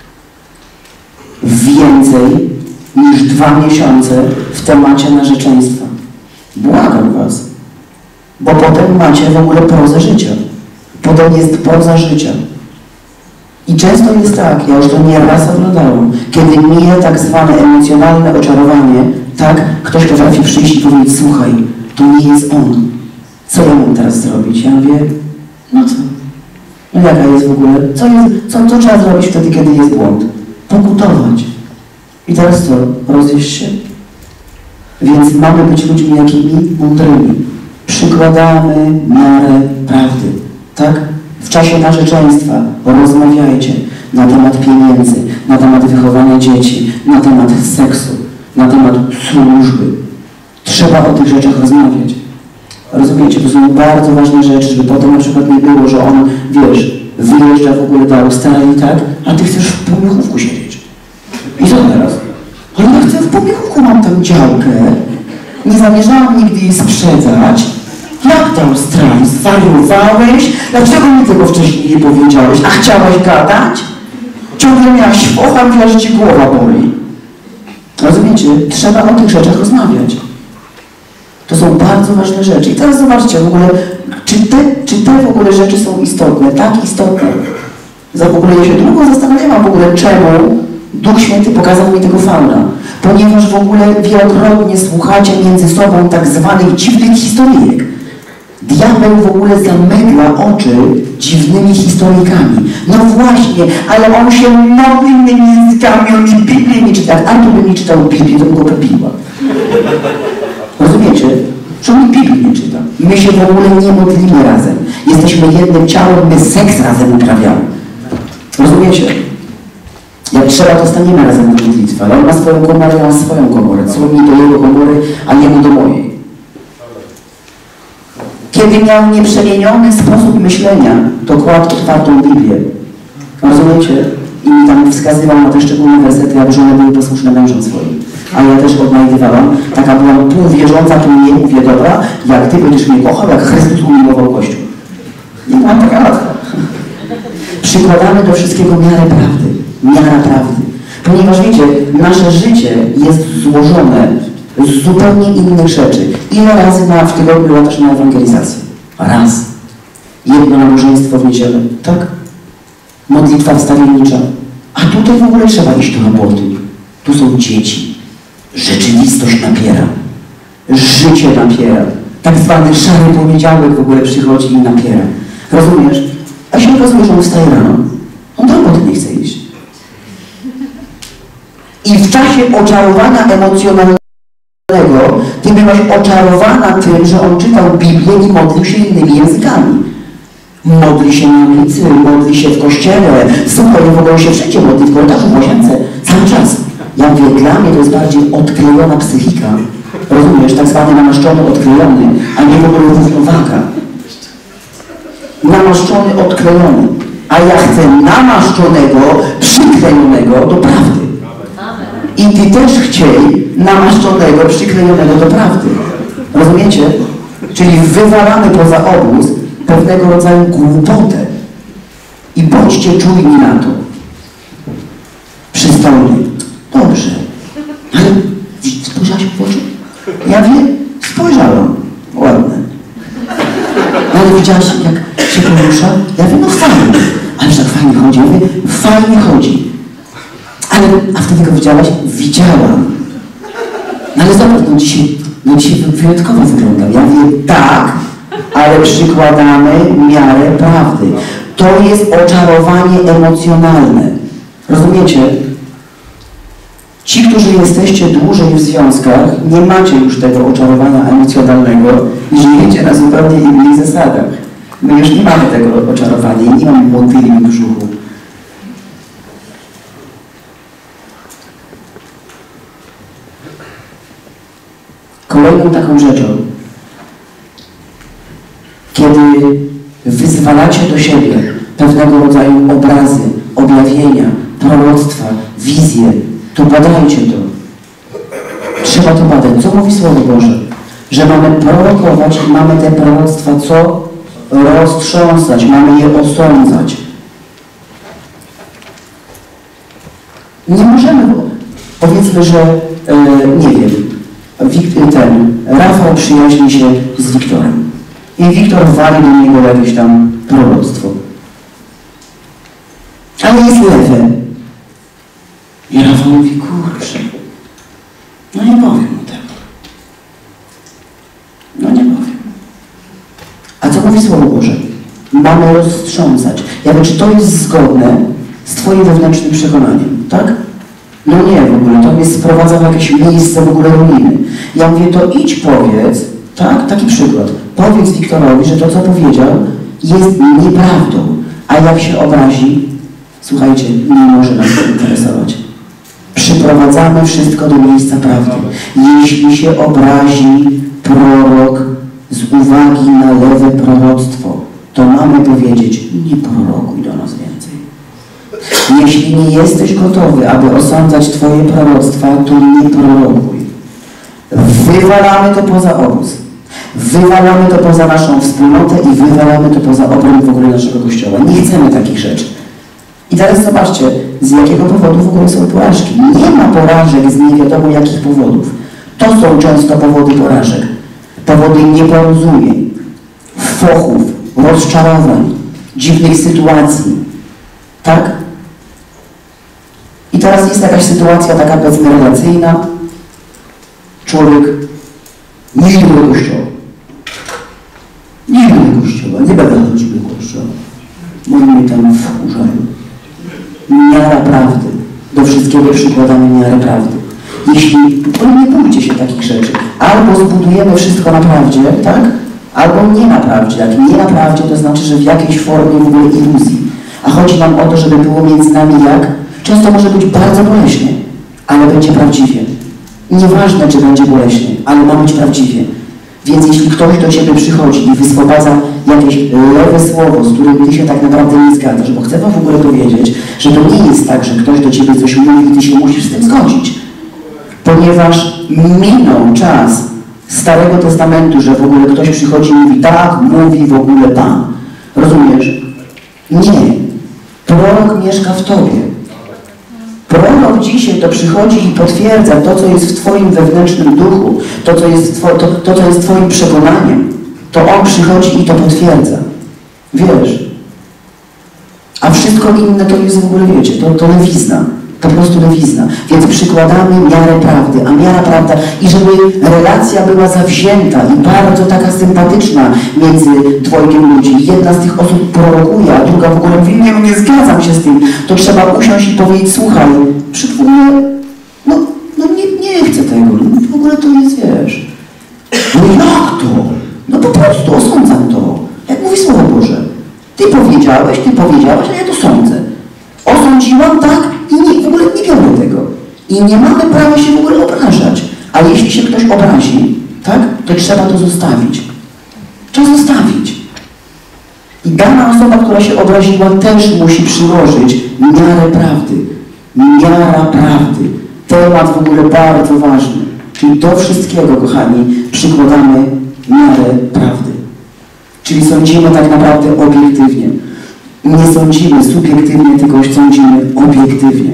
więcej niż 2 miesiące w temacie narzeczeństwa. Błagam was. Bo potem macie w ogóle prozę życia. Potem jest proza życia. I często jest tak, ja już to nieraz oglądałem, kiedy mija tak zwane emocjonalne oczarowanie, tak, ktoś potrafi przyjść i powiedzieć, słuchaj, to nie jest on. Co ja mam teraz zrobić? Ja mówię, no co? No jaka jest w ogóle? Co trzeba zrobić wtedy, kiedy jest błąd? Pokutować. I teraz co? Rozejść się? Więc mamy być ludźmi jakimi? Mądrymi. Przykładamy miarę prawdy. Tak? W czasie narzeczeństwa rozmawiajcie na temat pieniędzy, na temat wychowania dzieci, na temat seksu, na temat służby. Trzeba o tych rzeczach rozmawiać. Rozumiecie? To są bardzo ważne rzeczy, żeby potem na przykład nie było, że on, wiesz, wyjeżdża w ogóle do Australii, tak? A ty chcesz w Pomiechówku siedzieć. I co teraz? Ale ja chcę w Pomiechówku, mam tam działkę. Nie zamierzałam nigdy jej sprzedać. Jak to Australii? Zwariowałeś? Dlaczego mi tego wcześniej nie powiedziałeś? A chciałaś gadać? Ciągle miałaś focha, mówiła, że ci głowa boli. Rozumiecie? Trzeba o tych rzeczach rozmawiać. To są bardzo ważne rzeczy. I teraz zobaczcie w ogóle, czy te w ogóle rzeczy są istotne? Tak istotne. W ogóle ja się długo zastanawiałam w ogóle, czemu Duch Święty pokazał mi tego fauna. Ponieważ w ogóle wielokrotnie słuchacie między sobą tak zwanych dziwnych historyjek. Diabeł w ogóle zamydla oczy dziwnymi historyjkami. No właśnie, ale on się modli innymi językami, on mi Biblię nie czytał. A gdyby nie czytał Biblii, to bym go pobiła. Rozumiecie? Że on Biblii nie czyta. My się w ogóle nie modlimy razem. Jesteśmy jednym ciałem, my seks razem uprawiamy. Rozumiecie? Jak trzeba, to staniemy razem na modlitwę. Ale on ma swoją komorę, ja mam swoją komorę. Co mi do jego komory, a nie mu do mojej. Kiedy miał nieprzemieniony sposób myślenia, to kładł otwartą Biblię. Rozumiecie? I mi tam wskazywał na te szczególne wersety, jak żony były posłuszne mężom swoim. A ja też odnajdywałam. Taka byłam półwierząca, tu nie mówię, dobra, jak ty będziesz mnie kochał, jak Chrystus umiłował Kościół. Nie byłam taka łatwa. Przykładamy do wszystkiego miarę prawdy. Miara prawdy. Ponieważ wiecie, nasze życie jest złożone z zupełnie innych rzeczy. Ile razy w tygodniu była też na ewangelizację? Raz. Jedno nabożeństwo w niedzielę. Tak? Modlitwa wstawiennicza. A tutaj w ogóle trzeba iść do roboty. Tu są dzieci. Rzeczywistość napiera. Życie napiera. Tak zwany szary poniedziałek w ogóle przychodzi i napiera. Rozumiesz? A się okazuje, że on wstaje rano. On do roboty nie chce iść. I w czasie oczarowania emocjonalnego ty byłaś oczarowana tym, że on czytał Biblię i modlił się innymi językami. Modli się na ulicy, modli się w kościele. Słuchaj, w ogóle się wszędzie modli, w korytarzu, w łazience. Cały czas. Ja mówię, dla mnie to jest bardziej odklejona psychika. Rozumiesz? Tak zwany namaszczony, odklejony, a nie w ogóle równowaga. Namaszczony, odklejony. A ja chcę namaszczonego, przyklejonego do prawdy. I ty też chciej namaszczonego, przyklejonego do prawdy. Rozumiecie? Czyli wywalamy poza obóz pewnego rodzaju głupotę. I bądźcie czujni na to. Przystojny. Dobrze. Ale spojrzałaś w oczy? Ja wiem, spojrzałam. Ładne. Ale widziałaś, jak się porusza? Ja wiem, no fajnie. Ale że tak fajnie chodzi. Ja mówię, fajnie chodzi. a wtedy go widziałaś? Widziałam. No ale zobacz, dzisiaj wyjątkowo wyglądam. Ja mówię, tak, ale przykładamy miarę prawdy. To jest oczarowanie emocjonalne. Rozumiecie? Ci, którzy jesteście dłużej w związkach, nie macie już tego oczarowania emocjonalnego i żyjecie na zupełnie innych zasadach. My już nie mamy tego oczarowania i nie mamy motyli w brzuchu. Kolejną taką rzeczą, kiedy wyzwalacie do siebie pewnego rodzaju obrazy, objawienia, proroctwa, wizje, to badajcie to. Trzeba to badać. Co mówi Słowo Boże? Że mamy prorokować i mamy te proroctwa co? Roztrząsać, mamy je osądzać. Nie możemy, powiedzmy, że nie wiem, Rafał przyjaźni się z Wiktorem i Wiktor wali do niego jakieś tam proroctwo. Ale jest lewe. I Rafał mówi, kurczę, no nie powiem mu tego. No nie powiem. A co mówi Słowo Boże? Mamy roztrząsać. Ja wiem, czy to jest zgodne z Twoim wewnętrznym przekonaniem, tak? No nie, w ogóle, to mnie sprowadza w jakieś miejsce w ogóle ruiny. Ja mówię, to idź powiedz, tak? Taki przykład. Powiedz Wiktorowi, że to, co powiedział, jest nieprawdą. A jak się obrazi, słuchajcie, nie może nas to interesować. Przyprowadzamy wszystko do miejsca prawdy. Jeśli się obrazi prorok z uwagi na lewe proroctwo, to mamy powiedzieć, nie prorokuj do nas więcej. Jeśli nie jesteś gotowy, aby osądzać Twoje proroctwa, to nie prorokuj. Wywalamy to poza obóz. Wywalamy to poza naszą wspólnotę i wywalamy to poza obręb w ogóle naszego Kościoła. Nie chcemy takich rzeczy. I teraz zobaczcie, z jakiego powodu w ogóle są porażki. Nie ma porażek z nie wiadomo jakich powodów. To są często powody porażek. Powody nieporozumień, fochów, rozczarowań, dziwnych sytuacji. Tak? I teraz jest jakaś sytuacja taka powiedzmy relacyjna. Człowiek nie idzie do kościoła. Nie idę do kościoła, nie będę chodził do kościoła. Może mnie tam wkurzają. Miara prawdy. Do wszystkiego przykładamy miarę prawdy. Jeśli, to nie bójcie się takich rzeczy. Albo zbudujemy wszystko na prawdzie, tak? Albo nie na prawdzie. Jak nie na prawdzie, to znaczy, że w jakiejś formie w ogóle iluzji. A chodzi nam o to, żeby było między nami jak? Często może być bardzo boleśnie, ale będzie prawdziwie. Nieważne, czy będzie boleśnie, ale ma być prawdziwie. Więc jeśli ktoś do Ciebie przychodzi i wysprowadza jakieś lewe słowo, z którym Ty się tak naprawdę nie zgadzasz, bo chcę Wam w ogóle powiedzieć, że to nie jest tak, że ktoś do Ciebie coś mówi i Ty się musisz z tym zgodzić. Ponieważ minął czas Starego Testamentu, że w ogóle ktoś przychodzi i mówi, tak, mówi w ogóle Pan. Rozumiesz? Nie. Prorok mieszka w Tobie. Prorok dzisiaj to przychodzi i potwierdza to, co jest w Twoim wewnętrznym duchu, to, co jest Twoim przekonaniem. To On przychodzi i to potwierdza. Wiesz? A wszystko inne to jest w ogóle, wiecie, to lewizna. Po prostu lewizna. Więc przykładamy miarę prawdy, a miara prawda i żeby relacja była zawzięta i bardzo taka sympatyczna między dwojgiem ludzi. Jedna z tych osób prorokuje, a druga w ogóle mówi, nie zgadzam się z tym. To trzeba usiąść i powiedzieć, słuchaj, w ogóle, nie chcę tego, w ogóle to jest, wiesz. No jak to? No po prostu osądzam to. Jak mówi Słowo Boże. Ty powiedziałeś, a ja to sądzę. Osądziłam, tak? I w ogóle nie biorę tego. I nie mamy prawa się w ogóle obrażać. A jeśli się ktoś obrazi, tak? To trzeba to zostawić. Trzeba zostawić. I dana osoba, która się obraziła, też musi przyłożyć miarę prawdy. Miara prawdy. Temat w ogóle bardzo ważny. Czyli do wszystkiego, kochani, przykładamy miarę prawdy. Czyli sądzimy tak naprawdę obiektywnie. Nie sądzimy subiektywnie, tylko sądzimy obiektywnie.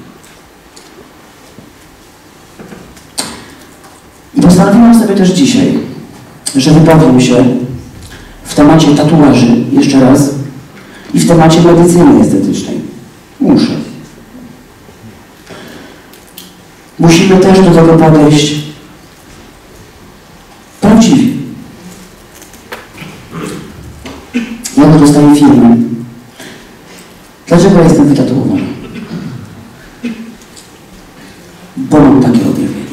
I postanowiłam sobie też dzisiaj, że wypowiem się w temacie tatuaży, jeszcze raz, i w temacie medycyny estetycznej. Muszę. Musimy też do tego podejść prawdziwie. Ja dostaję firmy. Dlaczego jestem wytatuowany? Bo mam takie objawienie.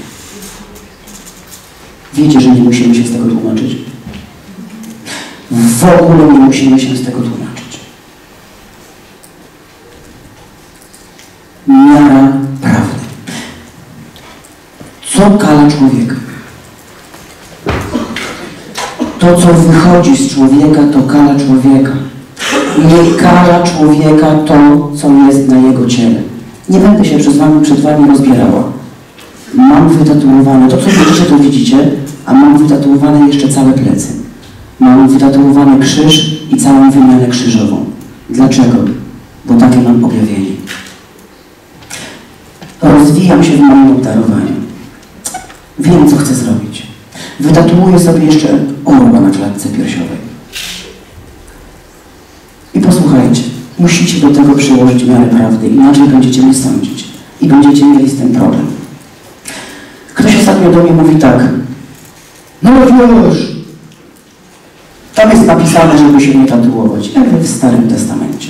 Wiecie, że nie musimy się z tego tłumaczyć? W ogóle nie musimy się z tego tłumaczyć. Miara prawdy. Co kala człowieka? To, co wychodzi z człowieka, to kala człowieka. Nie kala człowieka to, co jest na jego ciele. Nie będę się przed wami rozbierała. Mam wytatuowane, to co widzicie, to widzicie, a mam wytatuowane jeszcze całe plecy. Mam wytatuowany krzyż i całą wymianę krzyżową. Dlaczego? Bo takie mam objawienie. Rozwijam się w moim obdarowaniu. Wiem, co chcę zrobić. Wytatuuję sobie jeszcze orła na klatce piersiowej. I posłuchajcie, musicie do tego przyłożyć miarę prawdy, inaczej będziecie mnie sądzić i będziecie mieli z tym problem. Ktoś ostatnio do mnie mówi tak: no już, tam jest napisane, żeby się nie tatuować, jak w Starym Testamencie.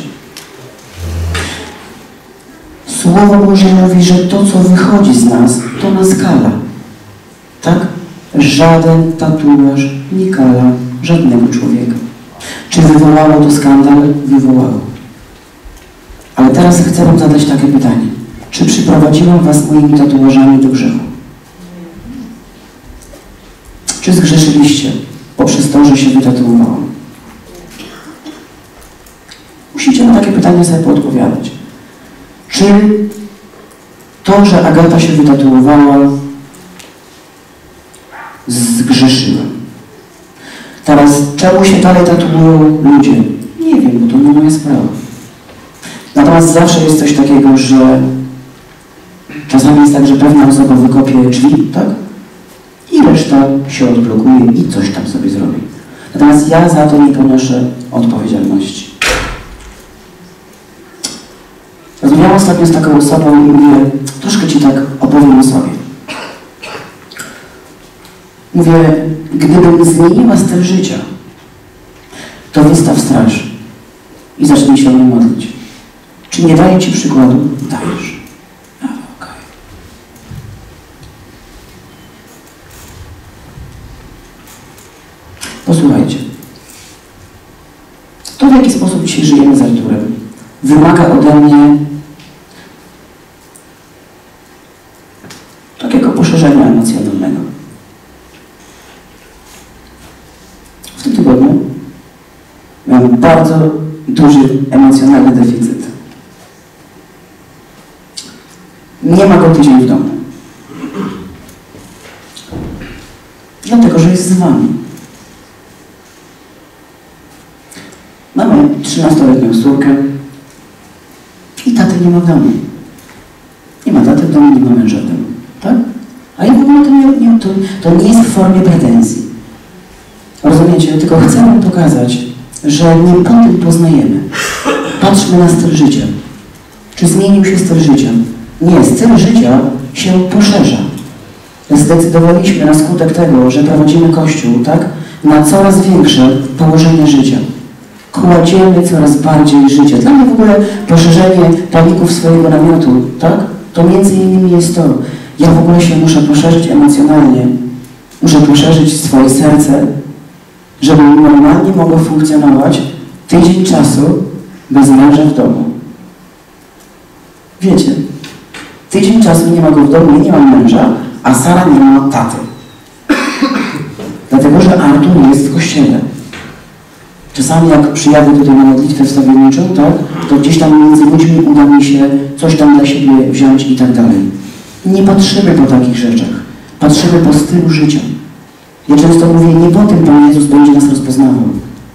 Słowo Boże mówi, że to, co wychodzi z nas, to nas kala. Tak? Żaden tatuaż nie kala żadnego człowieka. Czy wywołało to skandal? Wywołało. Ale teraz chcę wam zadać takie pytanie. Czy przyprowadziłam was moimi tatuażami do grzechu? Czy zgrzeszyliście poprzez to, że się wytatuowałam? Musicie na takie pytania sobie poodpowiadać. Czy to, że Agata się wytatuowała, zgrzeszyła? Teraz, czemu się dalej tatuują ludzie? Nie wiem, bo to nie moja sprawa. Natomiast zawsze jest coś takiego, że czasami jest tak, że pewna osoba wykopie drzwi, tak? I reszta się odblokuje i coś tam sobie zrobi. Natomiast ja za to nie ponoszę odpowiedzialności. Rozmawiałam ostatnio z taką osobą i mówię, troszkę ci tak opowiem o sobie. Mówię, gdybym zmieniła styl życia, to wystaw straż i zacznij się o mnie modlić. Czy nie daję ci przykładu? Dajesz. Okay. Posłuchajcie. To, w jaki sposób dzisiaj żyjemy z Arturem, wymaga ode mnie takiego poszerzenia emocjonalnego. W tym tygodniu miałem bardzo duży emocjonalny deficyt. Nie ma go tydzień w domu. Dlatego, że jest z wami. Mamy 13-letnią córkę i taty nie ma w domu. Nie ma taty w domu, nie ma męża w domu. Tak? A ja w ogóle to nie jest w formie pretensji. Rozumiecie? Tylko chcę wam pokazać, że nie po tym poznajemy. Patrzmy na styl życia. Czy zmienił się styl życia? Nie, styl życia się poszerza. Zdecydowaliśmy na skutek tego, że prowadzimy Kościół, tak? Na coraz większe położenie życia. Kładziemy coraz bardziej życie. Dla mnie w ogóle poszerzenie paników swojego namiotu, tak? To między innymi jest to. Ja w ogóle się muszę poszerzyć emocjonalnie. Muszę poszerzyć swoje serce, żeby normalnie mogło funkcjonować tydzień czasu bez męża w domu. Wiecie, tydzień czasu nie ma go w domu, nie mam męża, a Sara nie ma taty. Dlatego, że Artur jest w kościele. Czasami jak przyjadę tutaj na modlitwę wstawienniczą, tak, to gdzieś tam między ludźmi uda mi się coś tam dla siebie wziąć i tak dalej. Nie patrzymy po takich rzeczach. Patrzymy po stylu życia. Ja często mówię, nie po tym Pan Jezus będzie nas rozpoznawał.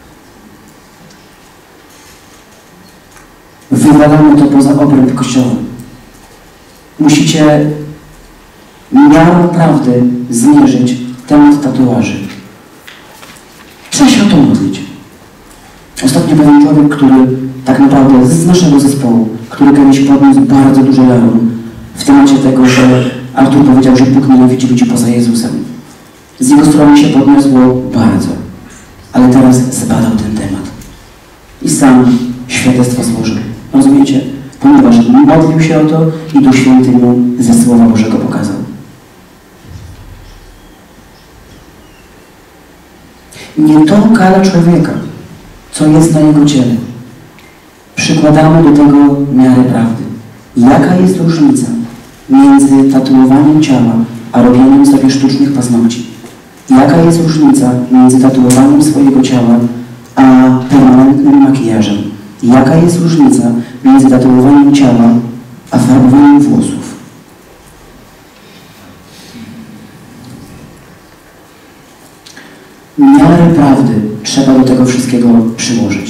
Wywalamy to poza obręb Kościoła. Musicie miarą prawdy zmierzyć temat tatuaży. Trzeba się o to modlić. Ostatnio pewien człowiek, który tak naprawdę z naszego zespołu, który kiedyś podniósł bardzo duże larum, w temacie tego, że Artur powiedział, że Bóg nienawidzi ludzi poza Jezusem. Z jego strony się podniosło bardzo, ale teraz zbadał ten temat i sam świadectwo złożył. Rozumiecie? Ponieważ modlił się o to i Duch Święty mu ze Słowa Bożego pokazał. Nie to kala człowieka, co jest na jego ciele. Przykładamy do tego miarę prawdy. Jaka jest różnica między tatuowaniem ciała a robieniem sobie sztucznych paznokci? Jaka jest różnica między tatuowaniem swojego ciała a permanentnym makijażem? Jaka jest różnica między tatuowaniem ciała a farbowaniem włosów? Miarę prawdy trzeba do tego wszystkiego przyłożyć.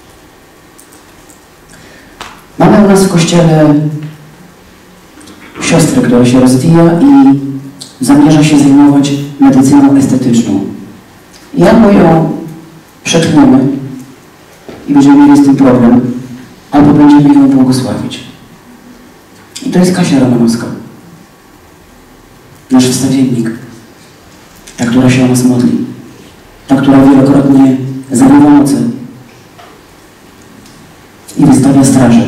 Mamy u nas w kościele siostrę, która się rozwija i zamierza się zajmować medycyną estetyczną. I albo ją przetkniemy i będziemy mieli z tym problem, albo będziemy ją błogosławić. I to jest Kasia Romanowska, nasz wstawiennik, ta, która się o nas modli, ta, która wielokrotnie zarywa noce i wystawia straże.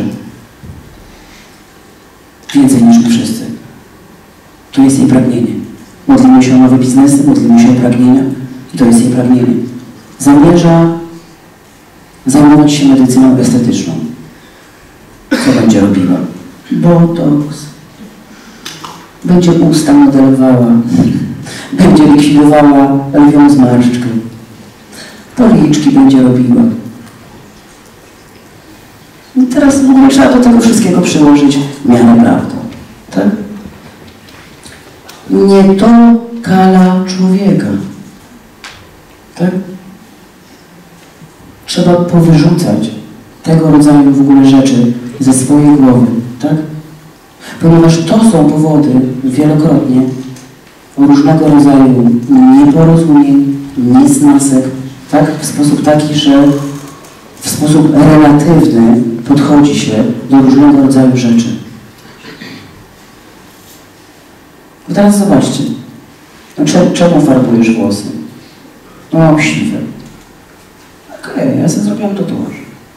Więcej niż my wszyscy. To jest jej pragnienie. Modlimy się o nowe biznesy, modlimy się o pragnienia i to jest jej pragnienie. Zamierza zajmować się medycyną estetyczną. Co będzie robiła? Botoks. Będzie usta modelowała. Będzie likwidowała lwią zmarszczkę. Policzki będzie robiła. I teraz w ogóle trzeba do tego wszystkiego przyłożyć miarę prawdą. Tak? Nie to kala człowieka. Tak? Trzeba powyrzucać tego rodzaju w ogóle rzeczy ze swojej głowy. Tak? Ponieważ to są powody wielokrotnie różnego rodzaju nieporozumień, niesnasek, tak? W sposób taki, że w sposób relatywny podchodzi się do różnego rodzaju rzeczy. Bo teraz zobaczcie, no czemu farbujesz włosy? No mam siwe. Okej, ja sobie zrobiłam tatuaż.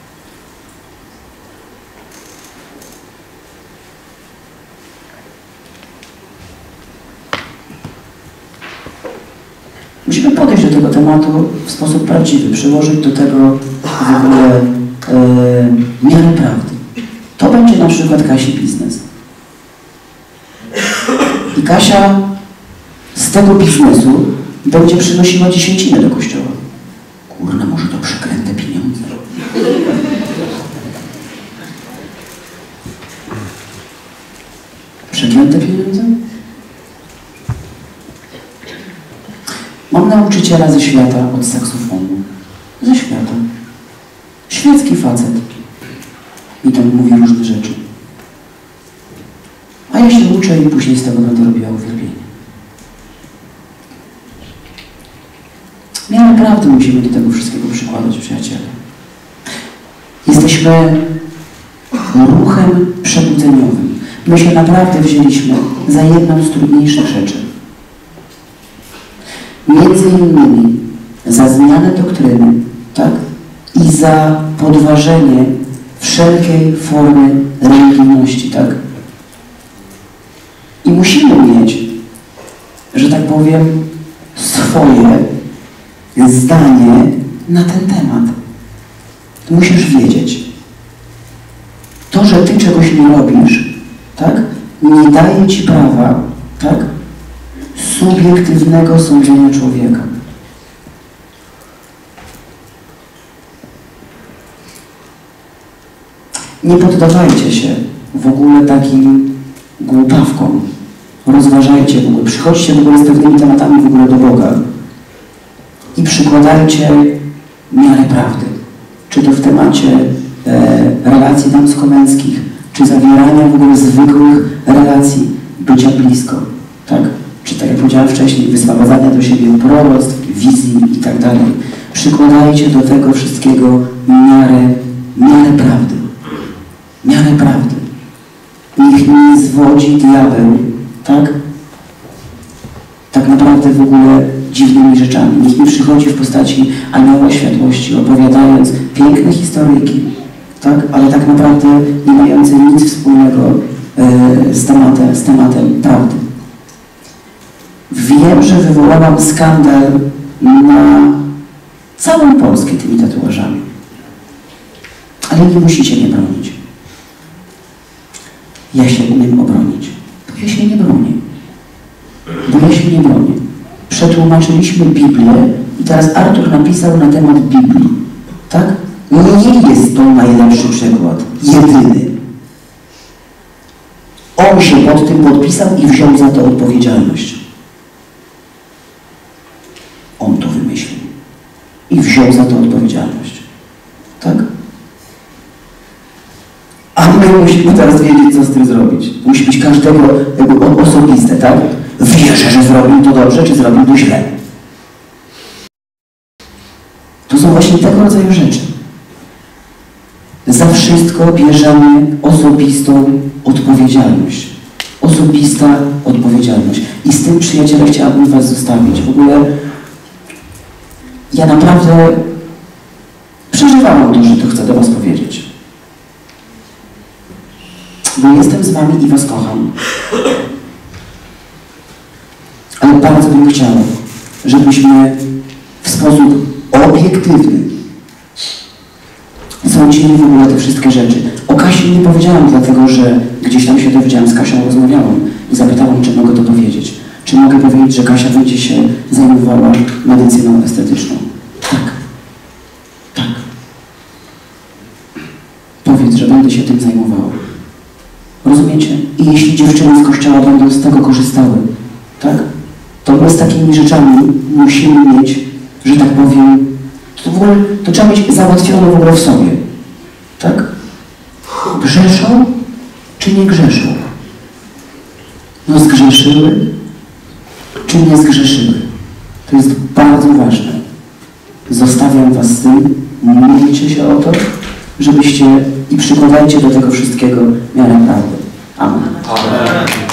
Musimy podejść do tego tematu w sposób prawdziwy, przyłożyć do tego w ogóle miarę prawdy. To będzie na przykład Kasi biznes. I Kasia z tego biznesu będzie przynosiła dziesięcinę do kościoła. Kurna, może to przeklęte pieniądze. Przeklęte pieniądze? Mam nauczyciela ze świata od saksofonu. Ze świata. Świecki facet. I tam mówi różne rzeczy. A ja się uczę i później z tego będę robiła uwielbienie. Miarę prawdy musimy do tego wszystkiego przykładać, przyjaciele. Jesteśmy ruchem przebudzeniowym. My się naprawdę wzięliśmy za jedną z trudniejszych rzeczy. Między innymi za zmianę doktryny, tak? I za podważenie wszelkiej formy religijności, tak? I musimy mieć, że tak powiem, swoje zdanie na ten temat. Musisz wiedzieć. To, że ty czegoś nie robisz, tak? Nie daje ci prawa, tak? Subiektywnego sądzenia człowieka. Nie poddawajcie się w ogóle takim głupawkom. Rozważajcie w ogóle, przychodźcie w ogóle z pewnymi tematami w ogóle do Boga i przykładajcie miarę prawdy. Czy to w temacie relacji damsko-męskich, czy zawierania w ogóle zwykłych relacji, bycia blisko, tak? Czy tak jak powiedziałem wcześniej, wyspowiadania do siebie proroctw, wizji i tak dalej. Przykładajcie do tego wszystkiego miarę prawdy. Miarę prawdy. niech mnie zwodzi diabeł, tak? Tak naprawdę w ogóle dziwnymi rzeczami. Niech mi przychodzi w postaci anioła światłości, opowiadając piękne historyjki, tak? Ale tak naprawdę nie mające nic wspólnego z tematem prawdy. Wiem, że wywołałam skandal na całą Polskę tymi tatuażami. Ale nie musicie mnie bronić. Ja się umiem obronić. Bo ja się nie bronię. Bo ja się nie bronię. Przetłumaczyliśmy Biblię i teraz Artur napisał na temat Biblii. Tak? Nie jest to najlepszy przykład. Jedyny. On się pod tym podpisał i wziął za to odpowiedzialność. On to wymyślił. I wziął za to odpowiedzialność. Tak? A my musimy teraz wiedzieć, co z tym zrobić. Musi być każdego jakby osobiste, tak? Wierzę, że zrobił to dobrze, czy zrobił to źle. To są właśnie tego rodzaju rzeczy. Za wszystko bierzemy osobistą odpowiedzialność. Osobista odpowiedzialność. I z tym, przyjaciele, chciałabym was zostawić. W ogóle ja naprawdę przeżywałam to, że to chcę do was powiedzieć. Bo jestem z wami i was kocham. Ale bardzo bym chciał, żebyśmy w sposób obiektywny sądzili w ogóle te wszystkie rzeczy. O Kasi nie powiedziałam, dlatego że gdzieś tam się dowiedziałam, z Kasią rozmawiałam i zapytałam, czy mogę to powiedzieć. Czy mogę powiedzieć, że Kasia będzie się zajmowała medycyną estetyczną? Tak. Tak. Powiedz, że będę się tym zajmowała. Rozumiecie? I jeśli dziewczyny z kościoła będą z tego korzystały, tak? To my z takimi rzeczami musimy mieć, że tak powiem, to trzeba mieć załatwione w ogóle w sobie. Tak? Grzeszą czy nie grzeszą? No zgrzeszyły czy nie zgrzeszyły? To jest bardzo ważne. Zostawiam was z tym, módlcie się o to, żebyście i przykładajcie do tego wszystkiego miarę prawdy. Amen. Amen.